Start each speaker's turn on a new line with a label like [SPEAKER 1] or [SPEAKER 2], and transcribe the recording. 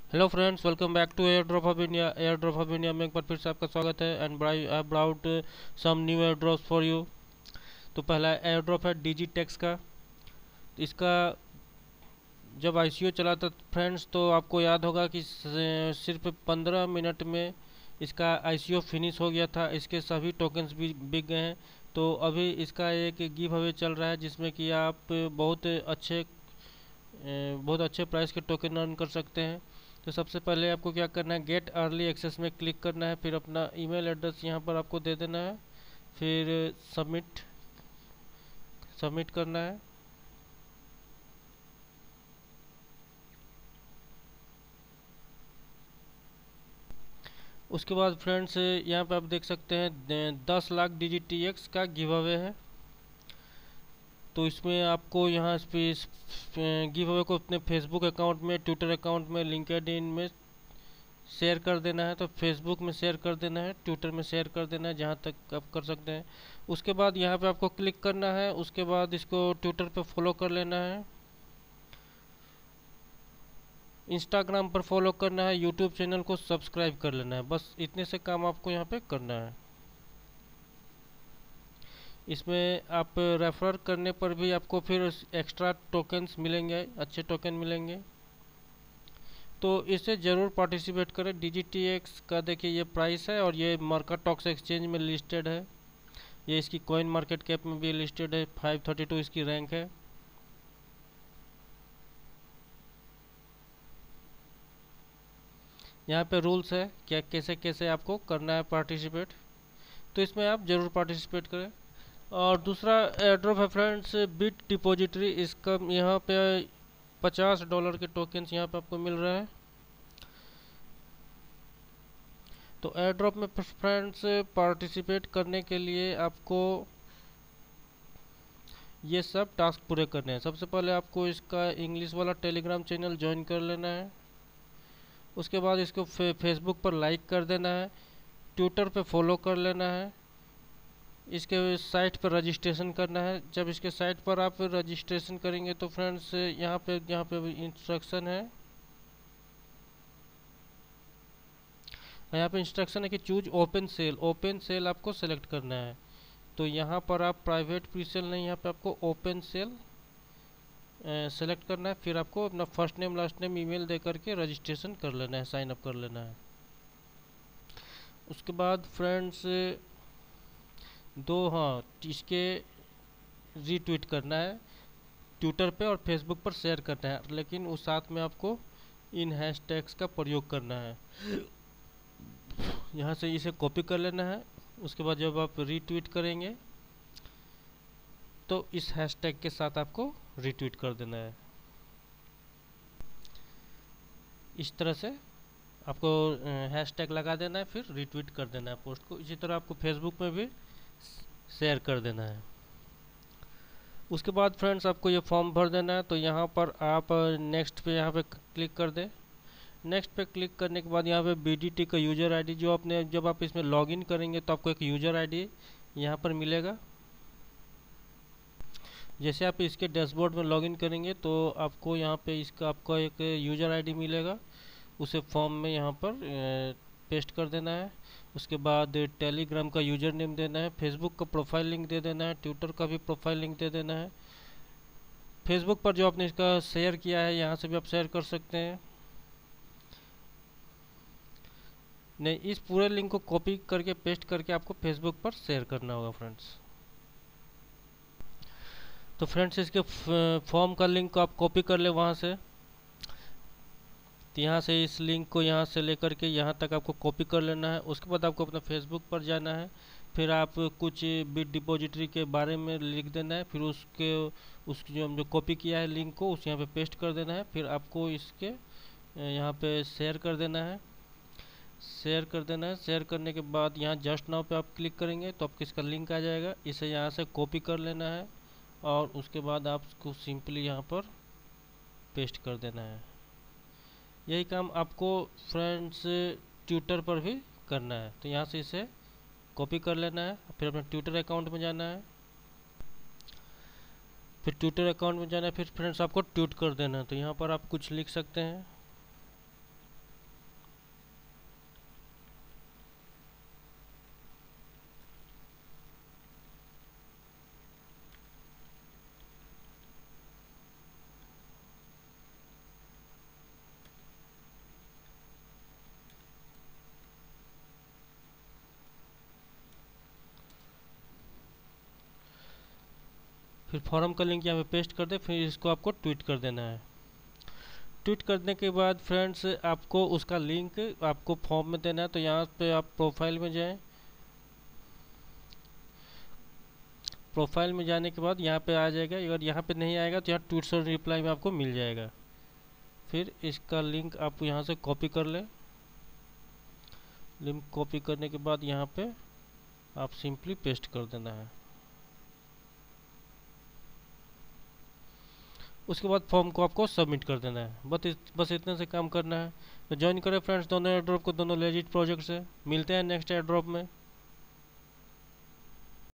[SPEAKER 1] Hello friends, welcome back to air drop of India. Air drop of India में एक बार फिर से आपका स्वागत है। And I have brought some new air drops for you. तो पहला एयर ड्रॉप है डिजिटेक्स का। इसका जब आईसीओ चला था फ्रेंड्स, तो आपको याद होगा कि सिर्फ 15 मिनट में इसका आईसीओ फिनिश हो गया था। इसके सभी टोकन्स भी बिक गए हैं। तो अभी इसका एक गिव अवे चल रहा है, जिसमें कि आप बहुत अच्छे प्राइस के टोकन अर्न कर सकते हैं। तो सबसे पहले आपको क्या करना है, गेट अर्ली एक्सेस में क्लिक करना है। फिर अपना ईमेल एड्रेस यहाँ पर आपको दे देना है। फिर सबमिट सबमिट करना है। उसके बाद फ्रेंड्स, यहाँ पे आप देख सकते हैं 10 लाख DGTX का गिव अवे है। तो इसमें आपको यहाँ इस गिव अवे को अपने फेसबुक अकाउंट में, ट्विटर अकाउंट में, लिंक्डइन में शेयर कर देना है। तो फेसबुक में शेयर कर देना है, ट्विटर में शेयर कर देना है, जहाँ तक आप कर सकते हैं। उसके बाद यहाँ पे आपको क्लिक करना है। उसके बाद इसको ट्विटर पे फॉलो कर लेना है, इंस्टाग्राम पर फॉलो करना है, यूट्यूब चैनल को सब्सक्राइब कर लेना है। बस इतने से काम आपको यहाँ पे करना है। इसमें आप रेफर करने पर भी आपको फिर एक्स्ट्रा टोकन्स मिलेंगे, अच्छे टोकन मिलेंगे। तो इसे ज़रूर पार्टिसिपेट करें। DGTX का देखिए ये प्राइस है, और ये मर्काटॉक्स एक्सचेंज में लिस्टेड है। ये इसकी कॉइन मार्केट कैप में भी लिस्टेड है। 532 इसकी रैंक है। यहाँ पे रूल्स है क्या, कैसे कैसे आपको करना है पार्टिसिपेट। तो इसमें आप ज़रूर पार्टिसिपेट करें। और दूसरा एयरड्रॉप है फ्रेंड्स, बिट डिपॉजिटरी। इसका यहाँ पे $50 के टोकन्स यहाँ पे आपको मिल रहे हैं। तो एयर ड्रॉप में फ्रेंड्स पार्टिसिपेट करने के लिए आपको ये सब टास्क पूरे करने हैं। सबसे पहले आपको इसका इंग्लिश वाला टेलीग्राम चैनल ज्वाइन कर लेना है। उसके बाद इसको फेसबुक पर लाइक कर देना है, ट्विटर पे फॉलो कर लेना है, इसके साइट पर रजिस्ट्रेशन करना है। जब इसके साइट पर आप रजिस्ट्रेशन करेंगे तो फ्रेंड्स यहाँ पे इंस्ट्रक्शन है। यहाँ पे इंस्ट्रक्शन है कि choose open sale. Open sale आपको सेलेक्ट करना है। तो यहाँ पर आप प्राइवेट प्री सेल नहीं, यहाँ पे आपको ओपन सेल सेलेक्ट करना है। फिर आपको अपना first name last name email दे करके रजिस्ट्रेशन कर लेना है, साइन अप कर लेना है। उसके बाद फ्रेंड्स इसके रीट्वीट करना है, ट्विटर पे और फेसबुक पर शेयर करना है, लेकिन उस साथ में आपको इन हैशटैग्स का प्रयोग करना है। यहाँ से इसे कॉपी कर लेना है। उसके बाद जब आप रीट्वीट करेंगे तो इस हैशटैग के साथ आपको रीट्वीट कर देना है। इस तरह से आपको हैशटैग लगा देना है, फिर रीट्वीट कर देना है पोस्ट को। इसी तरह आपको फेसबुक में भी शेयर कर देना है। उसके बाद फ्रेंड्स आपको ये फॉर्म भर देना है। तो यहाँ पर आप नेक्स्ट पे यहाँ पे क्लिक कर दें। नेक्स्ट पे क्लिक करने के बाद यहाँ पे BDT का यूज़र आईडी, जो आपने जब आप इसमें लॉगिन करेंगे तो आपको एक यूज़र आईडी यहाँ पर मिलेगा। जैसे आप इसके डैशबोर्ड में लॉगिन करेंगे तो आपको यहाँ पे इसका आपका एक यूज़र आईडी मिलेगा। उसे फॉर्म में यहाँ पर पेस्ट कर देना है। उसके बाद टेलीग्राम का यूज़र नेम देना है, फेसबुक का प्रोफाइल लिंक दे देना है, ट्विटर का भी प्रोफाइल लिंक दे देना है। फेसबुक पर जो आपने इसका शेयर किया है, यहाँ से भी आप शेयर कर सकते हैं। नहीं, इस पूरे लिंक को कॉपी करके पेस्ट करके आपको फेसबुक पर शेयर करना होगा फ्रेंड्स। तो फ्रेंड्स इसके फॉर्म का लिंक को आप कॉपी कर ले वहाँ से। तो यहाँ से इस लिंक को यहाँ से लेकर के यहाँ तक आपको कॉपी कर लेना है। उसके बाद आपको अपना फेसबुक पर जाना है। फिर आप कुछ बिट डिपॉजिटरी के बारे में लिख देना है। फिर उसकी जो हम जो कॉपी किया है लिंक को उस यहाँ पे पेस्ट कर देना है। फिर आपको इसके यहाँ पे शेयर कर देना है। शेयर करने के बाद यहाँ जस्ट नाउ पे आप क्लिक करेंगे तो आपको इसका लिंक आ जाएगा। इसे यहाँ से कॉपी कर लेना है और उसके बाद आप उसको सिंपली यहाँ पर पेस्ट कर देना है। यही काम आपको फ्रेंड्स ट्विटर पर भी करना है। तो यहाँ से इसे कॉपी कर लेना है, फिर अपने ट्विटर अकाउंट में जाना है। फिर फ्रेंड्स आपको ट्वीट कर देना है। तो यहाँ पर आप कुछ लिख सकते हैं। फिर फॉर्म का लिंक यहाँ पे पेस्ट कर दे, फिर इसको आपको ट्वीट कर देना है। ट्वीट करने के बाद फ्रेंड्स आपको उसका लिंक आपको फॉर्म में देना है। तो यहाँ पे आप प्रोफाइल में जाएं। प्रोफाइल में जाने के बाद यहाँ पे आ जाएगा, अगर यहाँ पे नहीं आएगा तो यहाँ ट्वीट्स और रिप्लाई में आपको मिल जाएगा। फिर इसका लिंक आप यहाँ से कॉपी कर लें। लिंक कॉपी करने के बाद यहाँ पे आप सिंपली पेस्ट कर देना है। उसके बाद फॉर्म को आपको सबमिट कर देना है। बस इतने से काम करना है। तो ज्वाइन करें फ्रेंड्स दोनों एयर ड्रॉप को, दोनों लेजिट प्रोजेक्ट से। मिलते हैं नेक्स्ट एयर ड्रॉप में।